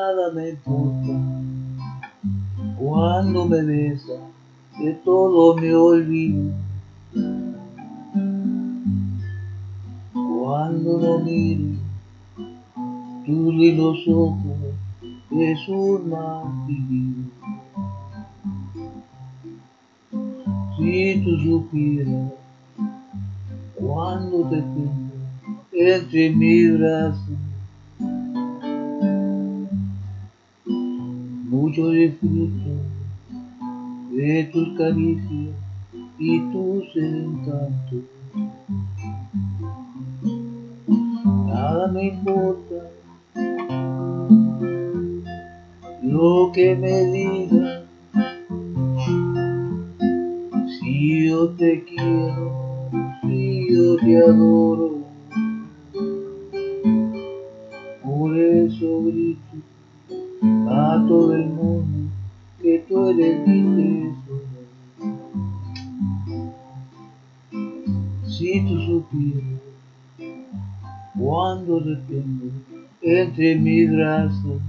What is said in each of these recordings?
nada me importa. Cuando me besas, de todo me olvido. Cuando no miro tus lindos ojos, es un martirio. Si tú supieras cuando te tengo entre mis brazos, mucho disfruto de tus caricias y tus encantos. Nada me importa lo que me digas, si yo te quiero, si yo te adoro. Por eso grito a todo el mundo que tú eres mi tesoro. Si tú supieras cuando te tengo entre mis brazos,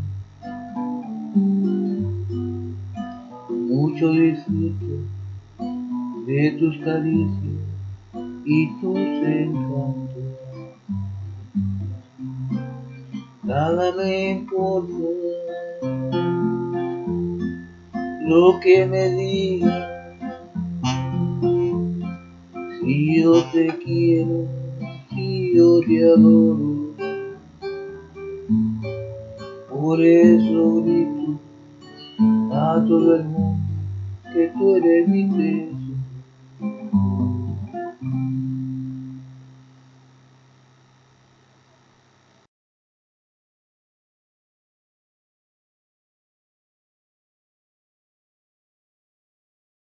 mucho disfruto de tus caricias y tus encantos. Nada me importa lo que me digas, si yo te quiero, si yo te adoro. Por eso grito a todo el mundo que tú eres mi tesoro.